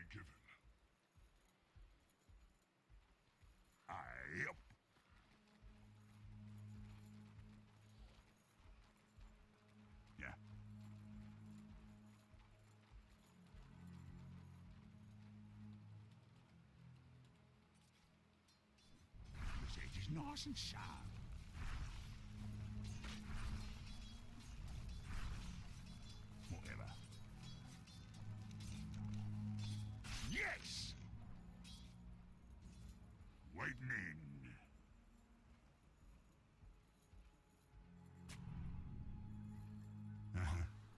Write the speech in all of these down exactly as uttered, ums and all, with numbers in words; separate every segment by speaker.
Speaker 1: given. Aye, yep. Yeah. This edge is nice and sharp. Whatever. Yes! Waiting in. Uh-huh.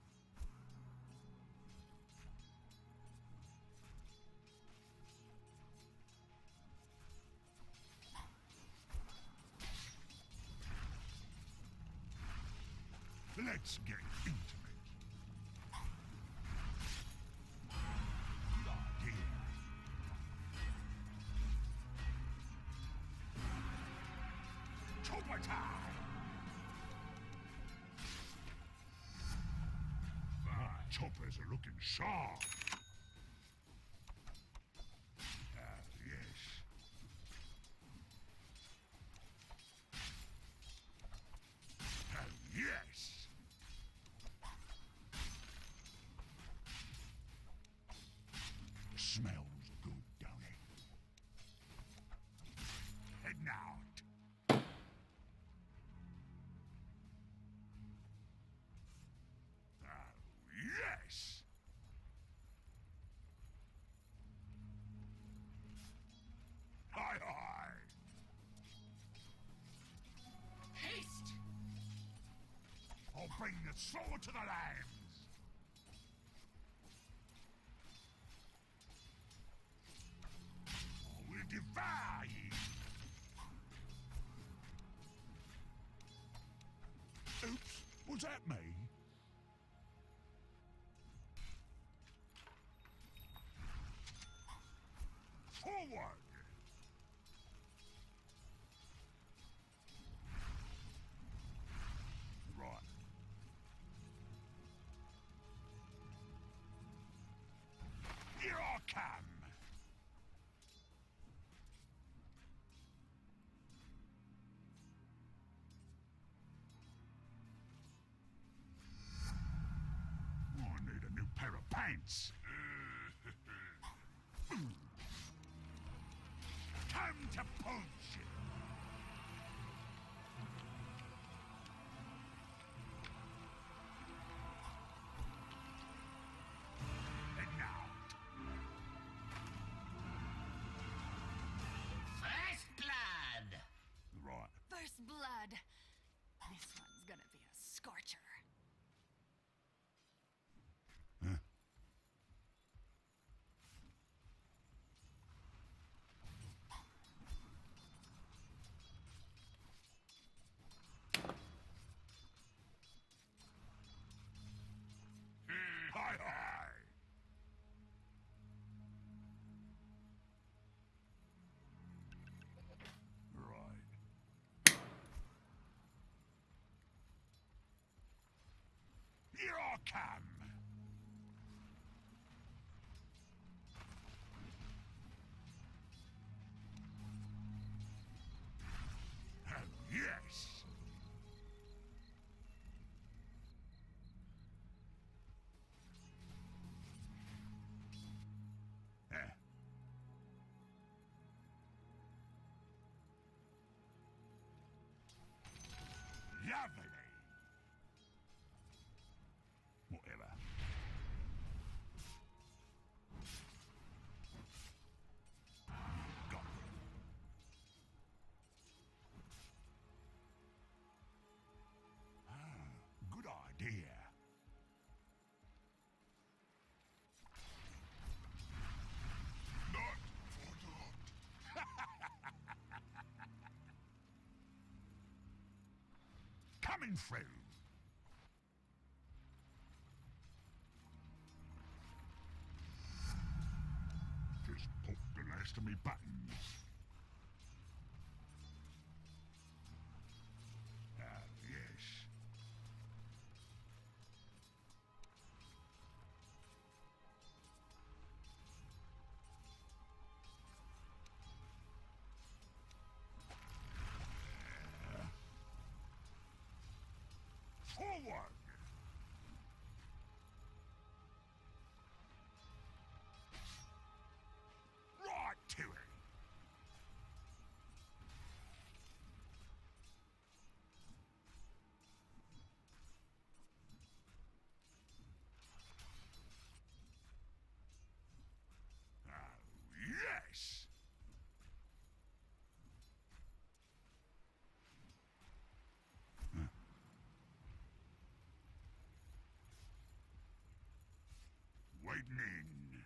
Speaker 1: Let's get intimate. Good idea. Chopper time! Ah, choppers are looking sharp. Ah, yes. Ah, yes! Smells good, don't it? Heading out. Oh, yes! Hi, hi!
Speaker 2: Haste!
Speaker 1: I'll bring the sword to the lambs! I will devour ye! Oops, was that me? Forward! Right. Here I come! I need a new pair of pants. Time to Pudge! And now.
Speaker 2: First blood!
Speaker 1: Right.
Speaker 3: First blood. This one's gonna be a scorcher.
Speaker 1: Huh? Hi, hi! Right. Here I come! Oh, yes! Eh. Lovely! Whatever. Got it. Ah, good idea. Not for Coming through. Just popped the last of me buttons. Ah, yes. Forward! Right to it! Oh, yes! Waiting in.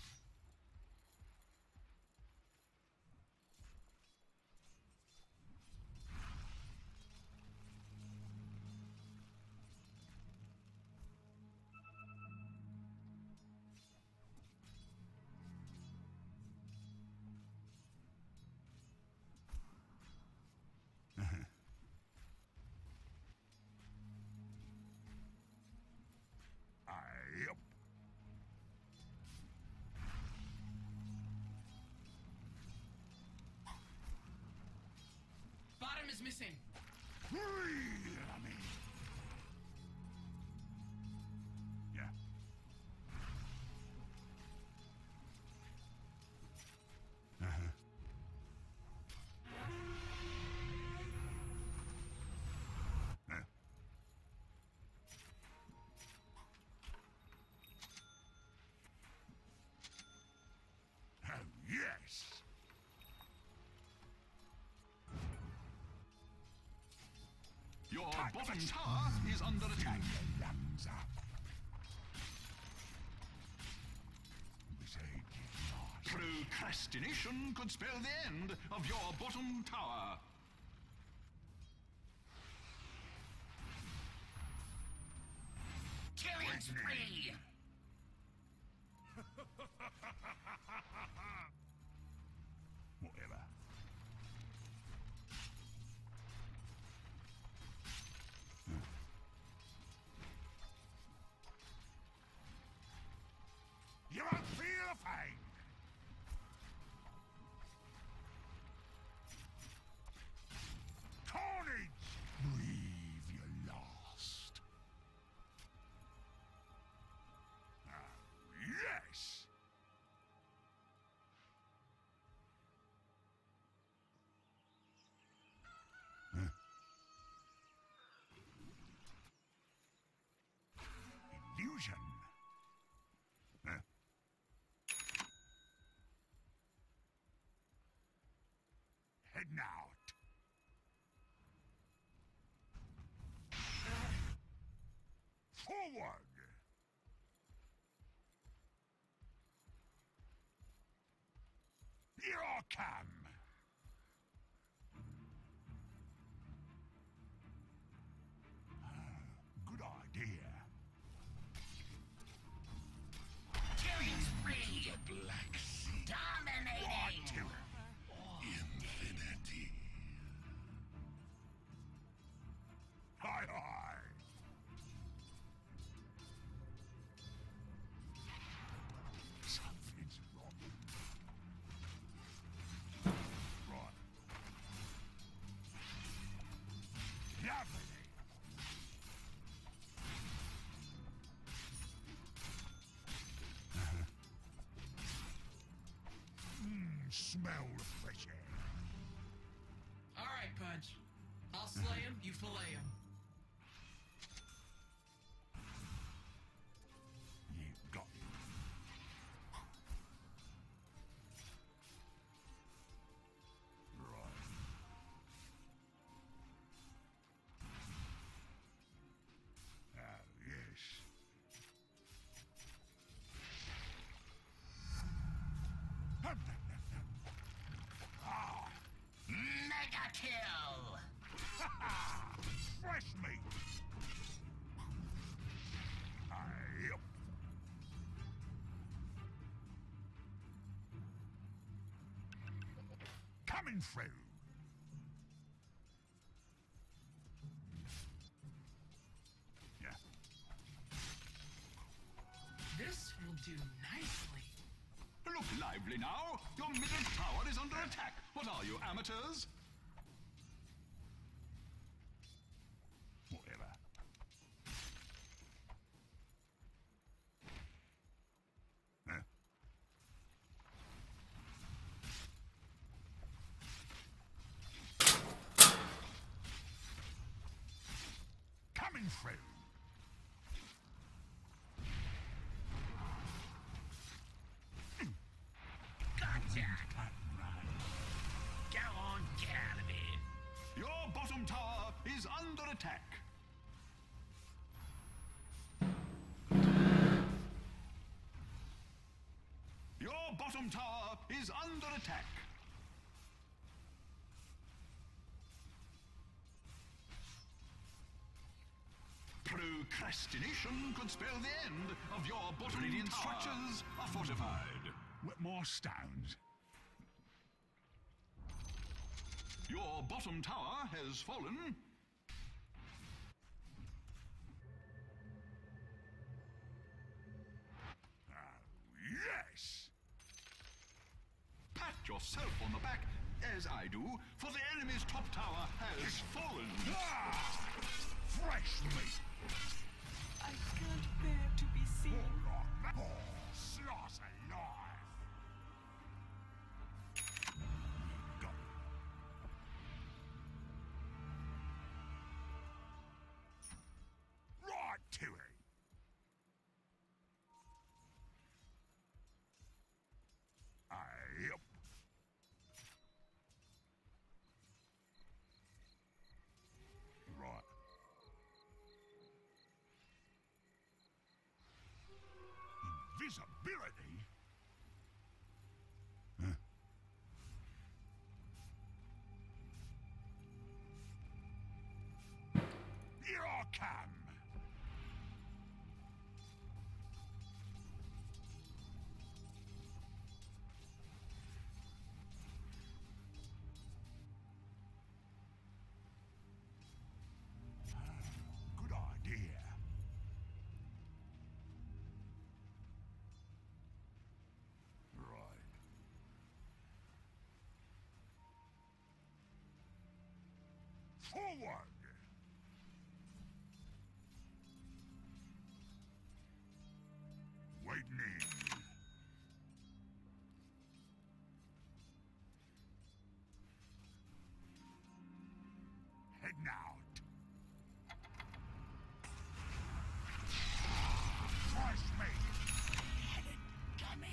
Speaker 1: Aye, up.
Speaker 2: Bottom is missing.
Speaker 1: Really, I mean. Yeah. Uh-huh. Uh. Oh, yes!
Speaker 4: Your bottom tower is under attack.
Speaker 1: Lungs up. This ain't nice.
Speaker 4: Procrastination could spell the end of your bottom tower.
Speaker 2: Killing spree.
Speaker 1: Whatever. You won't feel a thing! Carnage! Breathe your last. Oh, yes! Huh? Illusion. Huh? Heading out. Forward! Here I come! Ah, good idea.
Speaker 2: Killing spree.
Speaker 4: Black Sea.
Speaker 2: Dominating.
Speaker 1: To it.
Speaker 4: Infinity.
Speaker 1: Hi, hi! Something's wrong. Right. Lovely. Mmm, smell the fresh air.
Speaker 2: All right, Pudge. I'll slay him. You fillet him.
Speaker 1: You got it. Right. Oh, yes. Ah,
Speaker 2: Mega kill.
Speaker 1: fresh meat. Aye. Coming through. Yeah.
Speaker 2: This will do nicely.
Speaker 4: Look lively now. Your middle tower is under attack. What are you, amateurs?
Speaker 1: Whatever. Coming through.
Speaker 2: Gotcha! Go on, get out of here!
Speaker 4: Your bottom tower is under attack. Your bottom tower is under attack. Procrastination could spell the end of your bottom Radiant tower. Structures are fortified.
Speaker 1: With more stones.
Speaker 4: Your bottom tower has fallen.
Speaker 1: Yes!
Speaker 4: Pat yourself on the back, as I do, for the enemy's top tower has fallen.
Speaker 1: Ah! Fresh meat!
Speaker 3: I can't bear to be seen.
Speaker 1: More like that. Oh, slice alive! Got it. Right to it! Yep. Right. Invisibility? Huh? Here I come. Good idea. Right. Forward! Waiting in. Heading out. Fresh meat. Coming.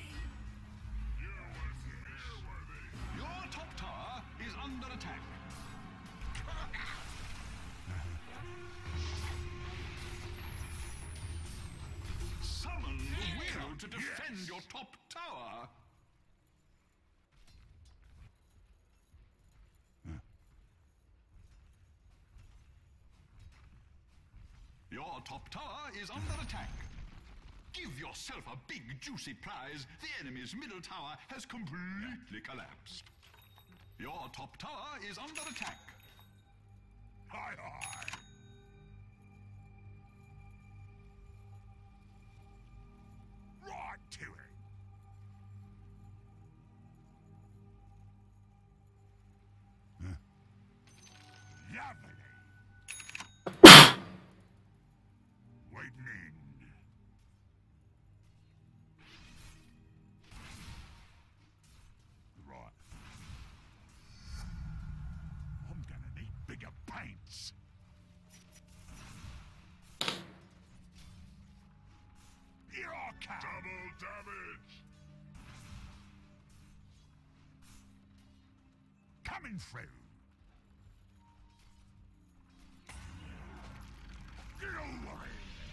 Speaker 4: Your top tower is under attack. Summon the will to defend
Speaker 1: Yes.
Speaker 4: your top tower. Your top tower is under attack. Give yourself a big juicy prize. The enemy's middle tower has completely collapsed. Your top tower is under attack.
Speaker 1: Hi, hi. Right to it. Huh? Lovely. Waiting in. Right. I'm gonna need bigger paints. Here I come. Double damage. Coming through. Glory.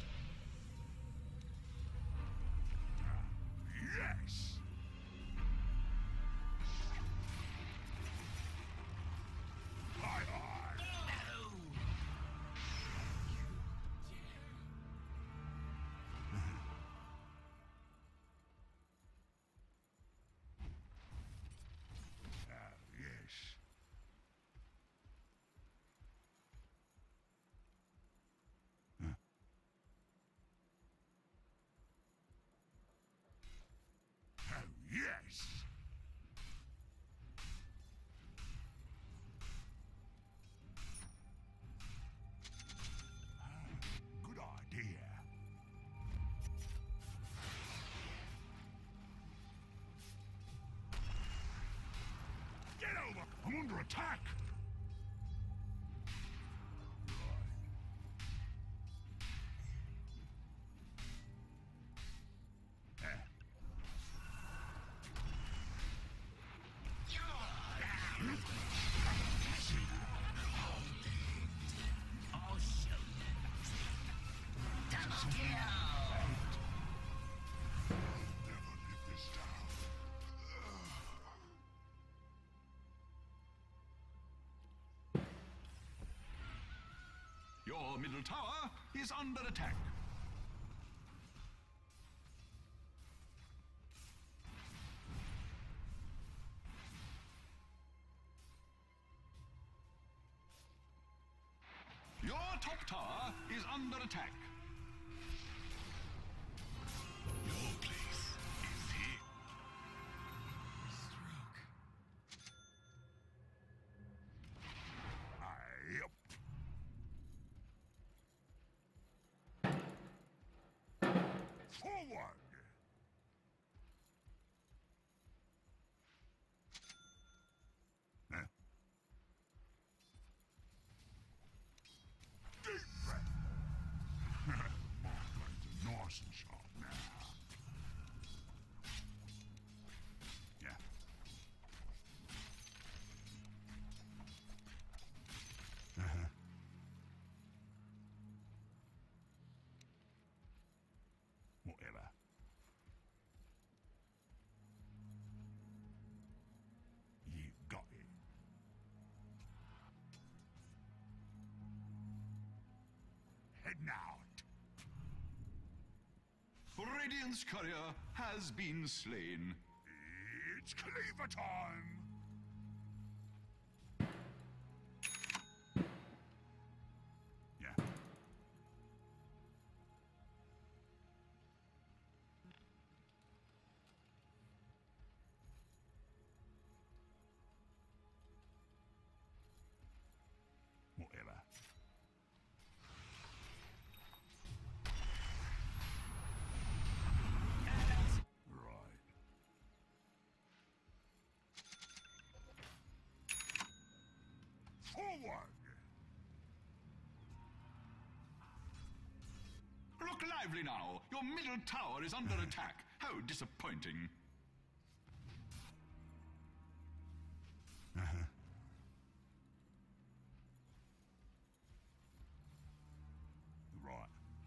Speaker 1: Yes. Hi, hi. Ah, yes. Huh? Oh, yes. Ah, good idea. Get over! I'm under attack! Right.
Speaker 4: Your middle tower is under attack. Your top tower is under attack.
Speaker 1: Your place is here.
Speaker 2: Stroke.
Speaker 1: Aye, up. Forward. Huh? Deep breath. It's nice and sharp now. Yeah. Uh-huh. Whatever. You got it. Heading out.
Speaker 4: Radiant's courier has been slain.
Speaker 1: It's cleaver time. Yeah. Whatever. Right. Forward!
Speaker 4: Look lively now. Your middle tower is under attack. How disappointing.
Speaker 1: Uh-huh. Right.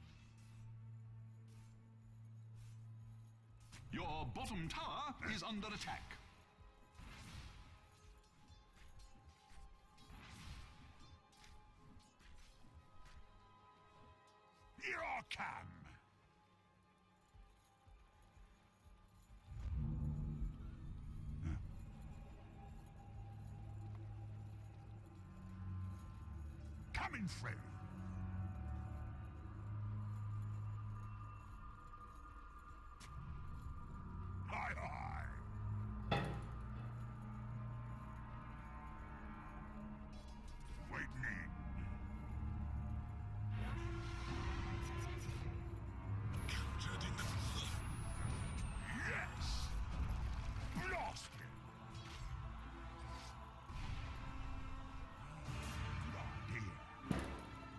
Speaker 4: Your bottom tower is under attack.
Speaker 1: Here I come. Coming through. Hi, hi. Waiting in. Yes! Blast him! Good idea.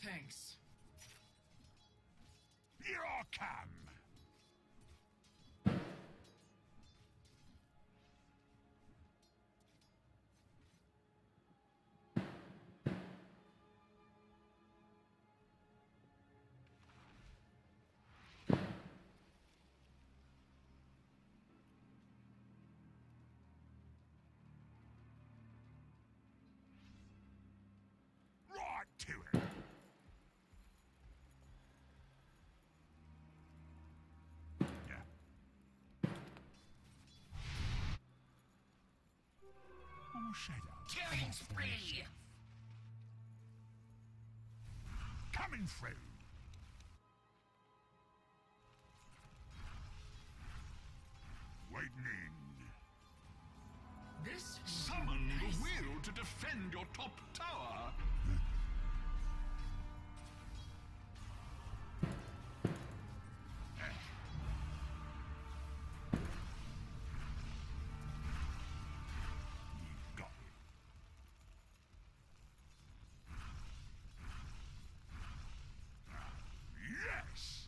Speaker 2: Thanks.
Speaker 1: Here I come. Right to it. Yeah. Oh, shadow.
Speaker 2: Killing spree!
Speaker 1: Coming through. Waiting in.
Speaker 2: This
Speaker 4: Summon
Speaker 2: nice.
Speaker 4: the will to defend your top tower.
Speaker 1: You got it. Yes.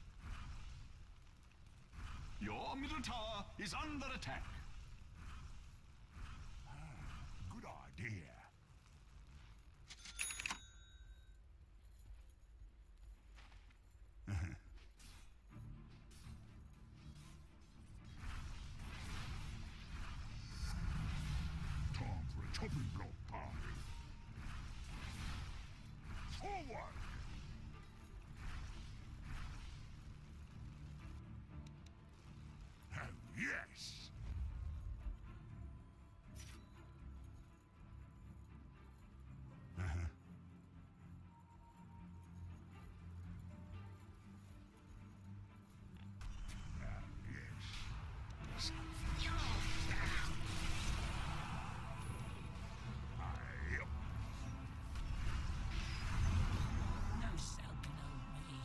Speaker 4: Your middle tower is under attack.
Speaker 1: Good idea. Time for a chopping block party. Forward! Oh, yes! Uh-huh. Ah, yes. Aye.
Speaker 2: No cell can hold me.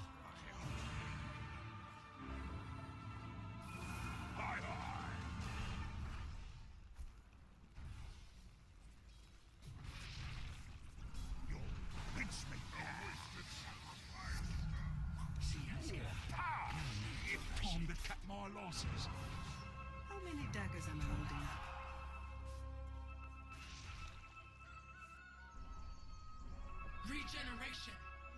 Speaker 1: Hi, hi! You'll rinse me now. See us here. Pow! Time to cut my losses.
Speaker 3: How many daggers am I holding?
Speaker 2: Regeneration.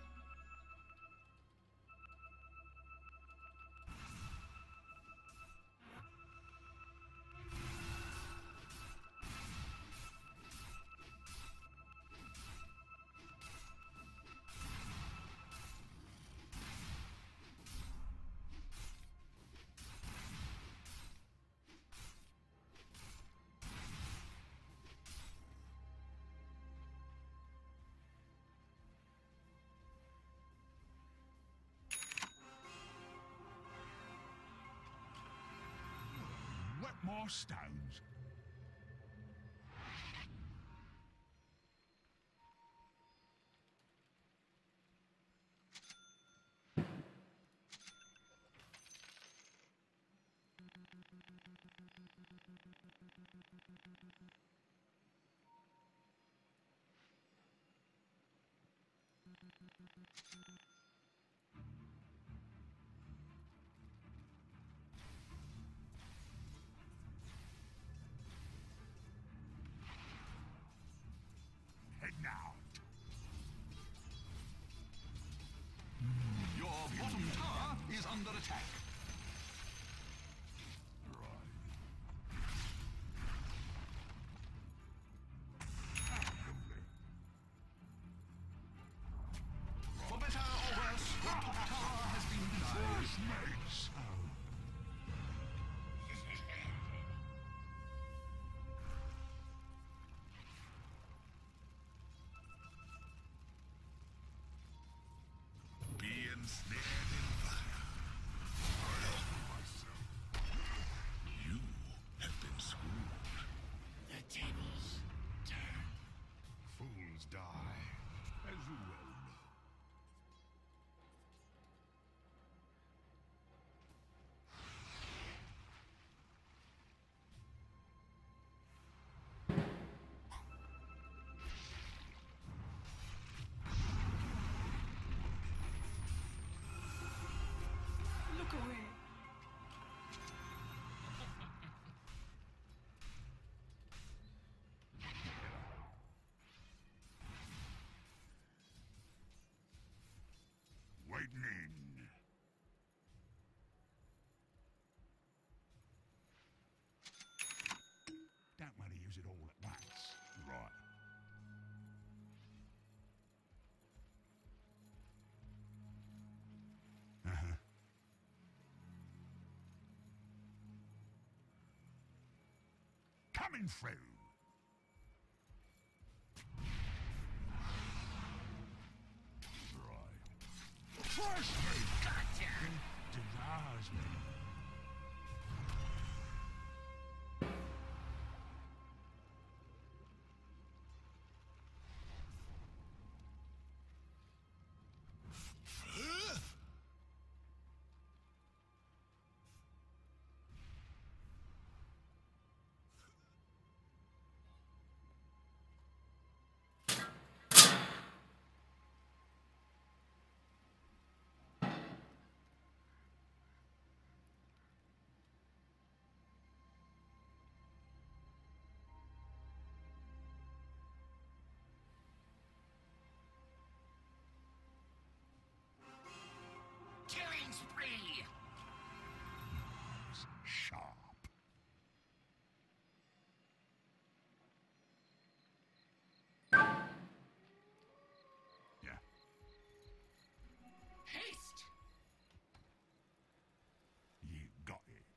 Speaker 1: Wet more stones. Heading out.
Speaker 4: Your bottom tower is under attack. For better or worse, your top tower has been denied.
Speaker 1: First mate, so. Being snared in fire.
Speaker 3: Look away.
Speaker 1: Waiting in. Don't want to use it all at once. Right. Uh-huh. Coming through. Right. Trust me.
Speaker 2: Gotcha.
Speaker 1: Denies me.
Speaker 2: Killing spree.
Speaker 1: Sharp. Yeah.
Speaker 2: Haste.
Speaker 1: You got it.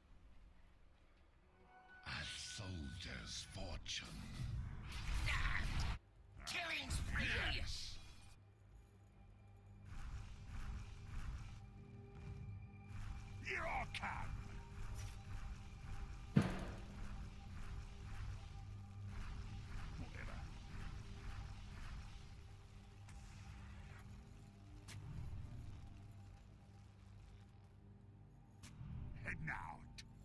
Speaker 5: A soldier's fortune.
Speaker 2: Ah. Killing spree.
Speaker 1: Yes. Here I come. Whatever. Heading out.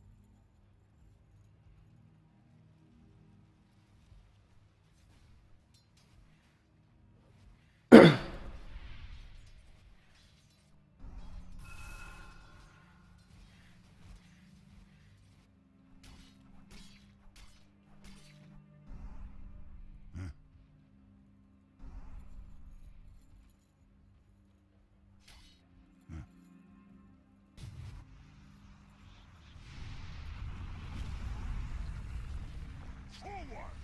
Speaker 1: Forward!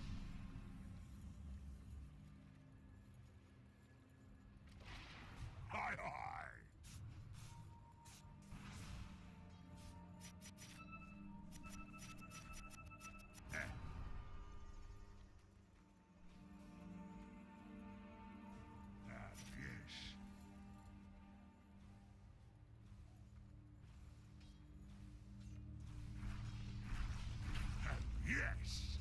Speaker 1: Hi, hi! Eh. Ah, yes. Ah, yes!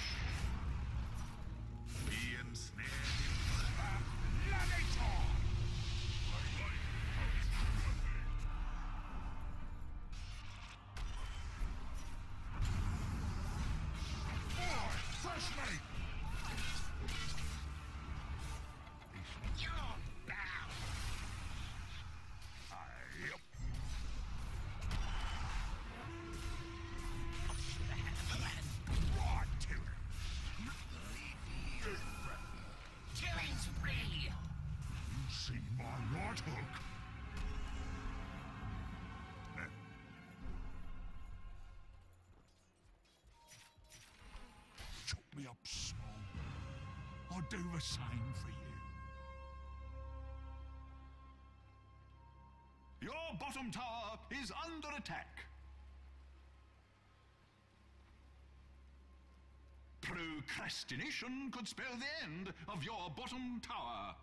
Speaker 5: Be ensnared in
Speaker 1: Let it on! Boy, fresh meat!
Speaker 2: You're bound.
Speaker 1: Aye, yep. Right to it.
Speaker 2: Killing spree.
Speaker 1: You see my right hook? Eh. Chop me up small. I'll do the same for you.
Speaker 4: Your bottom tower is under attack. Procrastination could spell the end of your bottom tower.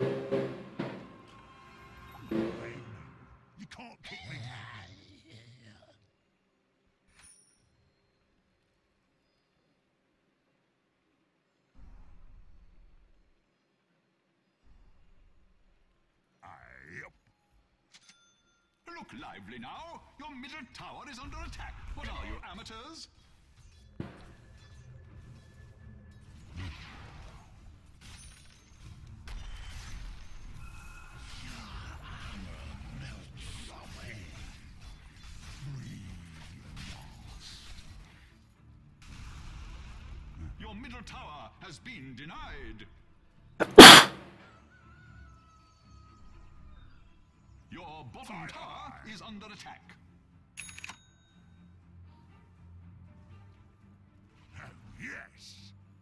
Speaker 1: You can't kick me.
Speaker 4: lively now. Your middle tower is under attack. What are you, amateurs? Your middle tower has been denied. Your bottom tower is under attack.
Speaker 1: Oh, yes.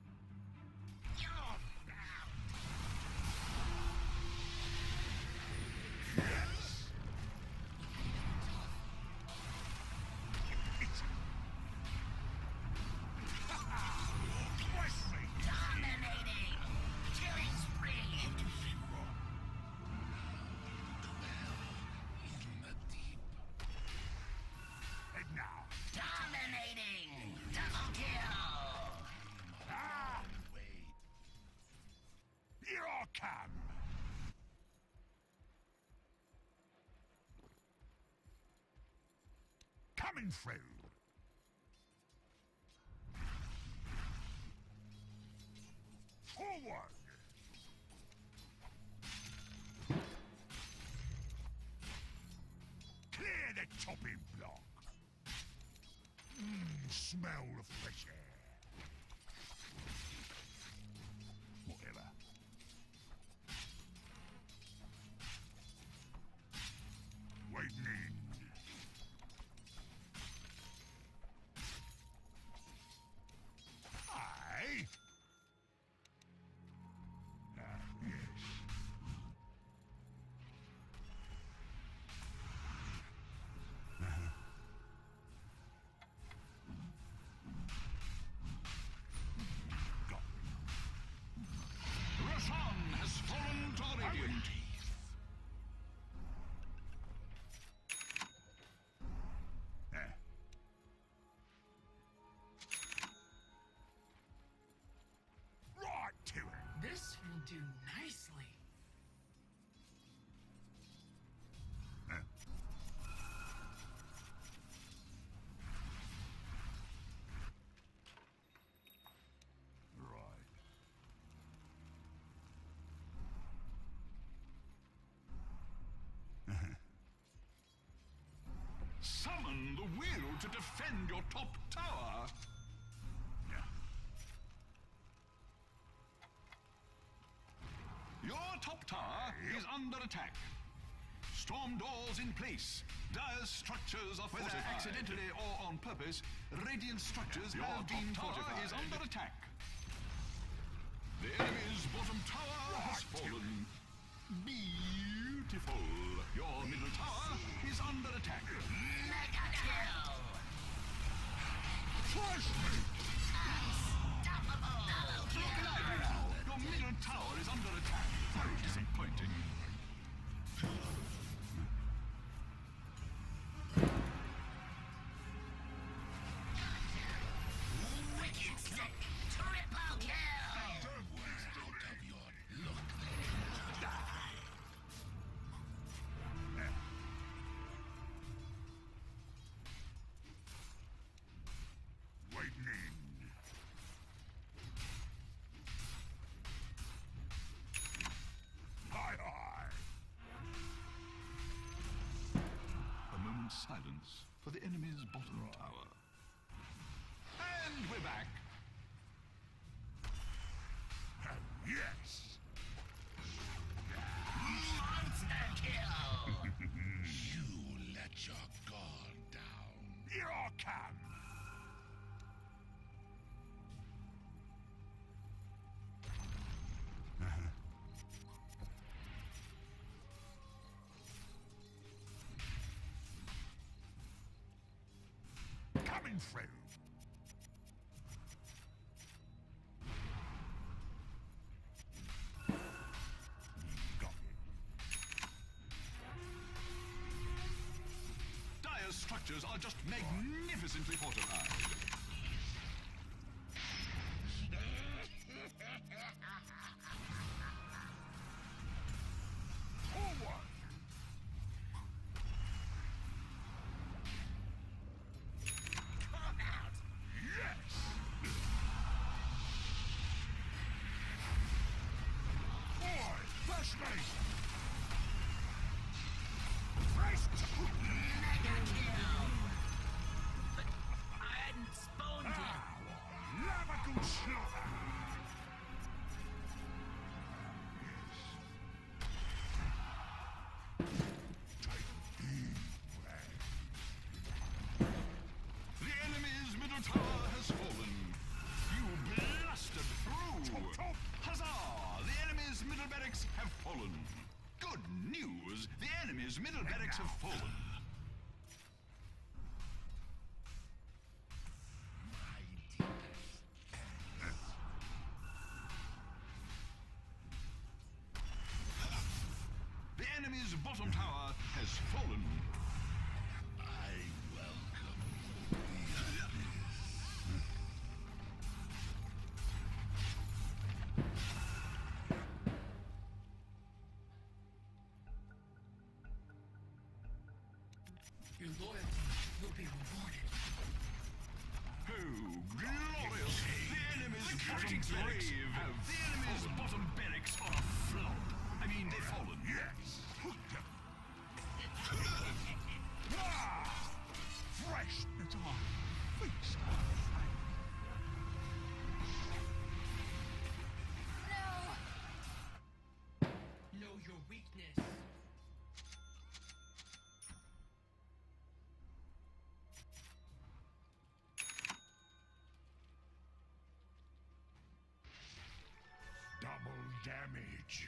Speaker 1: Come. Coming through. Forward. Clear the chopping block. Mmm, smell of fresh air. Whatever. Lightning. Aye. Ah, yes. Uh-huh. Got it.
Speaker 4: Roshan has fallen to Radiant.
Speaker 1: Right to it.
Speaker 2: This will do nicely.
Speaker 1: Right.
Speaker 4: Summon the will to defend your top tower. Your top tower is under attack. Storm doors in place. Dire structures are fortified. Whether accidentally or on purpose, radiant structures
Speaker 1: Your
Speaker 4: have
Speaker 1: top
Speaker 4: been
Speaker 1: tower
Speaker 4: fortified. Is under attack. The enemy's bottom tower has fallen. Beautiful. Your middle tower is under attack.
Speaker 6: Mega kill!
Speaker 1: Flush me!
Speaker 6: Unstoppable!
Speaker 4: Look lively now. Your middle tower is under attack. Very disappointing.
Speaker 6: Wicked sick! Triple kill!
Speaker 1: Lightning. Hi, hi.
Speaker 4: A moment's silence for the enemy's bottom tower. And we're back.
Speaker 1: Oh, yes.
Speaker 6: Monster kill!
Speaker 5: You let your guard down.
Speaker 1: Here I come. Coming through. Got it.
Speaker 4: Dire structures are just magnificently fortified.
Speaker 1: Forward.
Speaker 4: enemy's bottom tower has fallen.
Speaker 5: I welcome the abyss.
Speaker 2: Your loyalty will be rewarded.
Speaker 4: Oh, glorious! The enemy's bottom barracks have The enemy's bottom barracks are a flop. I mean, they've fallen.
Speaker 1: Yes. Ah! Fresh. It's on. Feast.
Speaker 3: No!
Speaker 2: Know your weakness.
Speaker 1: Double damage.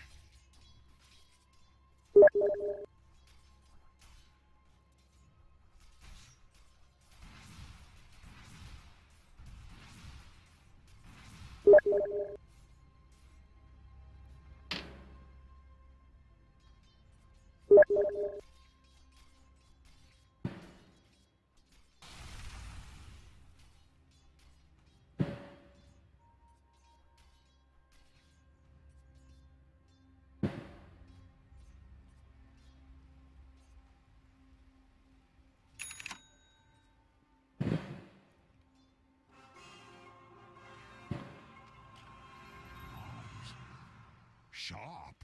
Speaker 1: Sharp.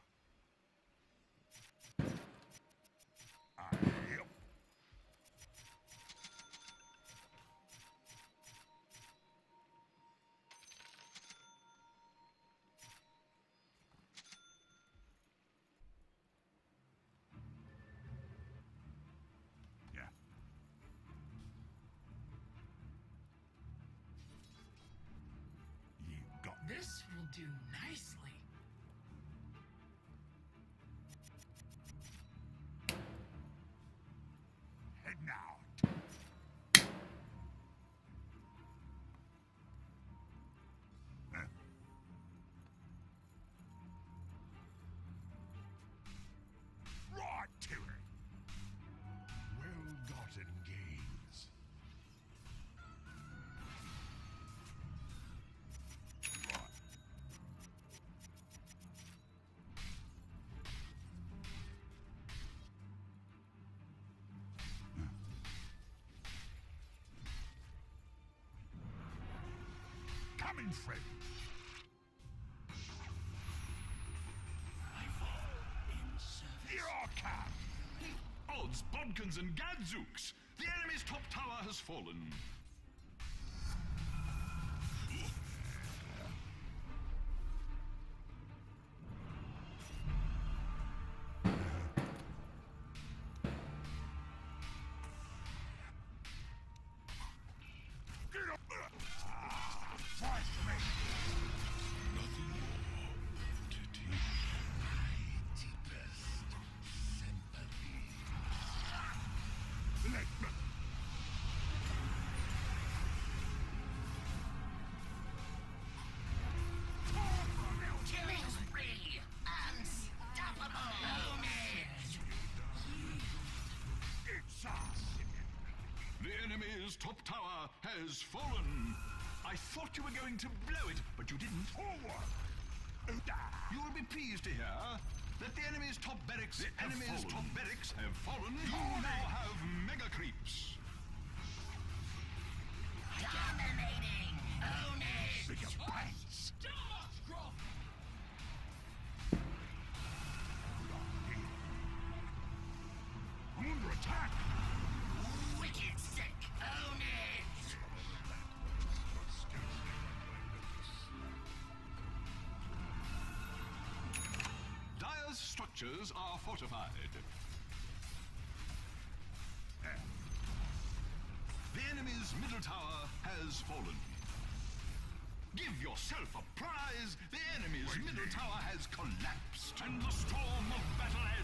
Speaker 1: Ah, yep. Yeah. You got
Speaker 2: This will do nicely.
Speaker 1: heading out. Huh. Right to it. Well-gotten gains. Right. Coming, friend. Here I come.
Speaker 4: Odds, bodkins, and gadzooks! The enemy's top tower has fallen.
Speaker 1: Get up. Ah, fresh meat.
Speaker 5: Nothing more to teach my deepest sympathy.
Speaker 1: Let me.
Speaker 6: Killing spree. Unstoppable. Own it.
Speaker 1: It's us.
Speaker 4: The enemy's top tower has fallen. I thought you were going to blow it, but you didn't.
Speaker 1: Forward. Ooh-da.
Speaker 4: You will be pleased to hear that the enemy's top barracks, the
Speaker 1: have
Speaker 4: enemy's
Speaker 1: fallen.
Speaker 4: top barracks have fallen. You now have mega creeps.
Speaker 6: Dominating. Own it.
Speaker 1: Bigger bites. I'm under attack.
Speaker 6: Wicked sick. Own it.
Speaker 4: Dire's structures are fortified. The enemy's middle tower has fallen. Give yourself a prize. The enemy's middle tower has collapsed, and the storm of battle